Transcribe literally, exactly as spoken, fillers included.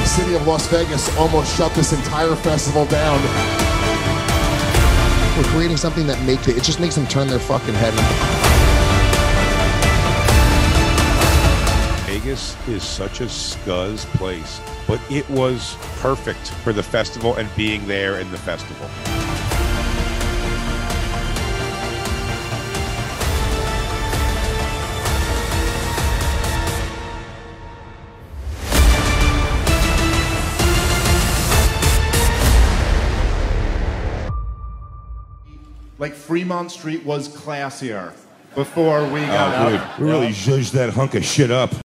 city of Las Vegas almost shut this entire festival down. We're creating something that makes it, it just makes them turn their fucking head. Vegas is such a scuzz place, but it was perfect for the festival and being there in the festival. Like Fremont Street was classier before we got Oh, out. dude, we really zhuzhed that hunk of shit up.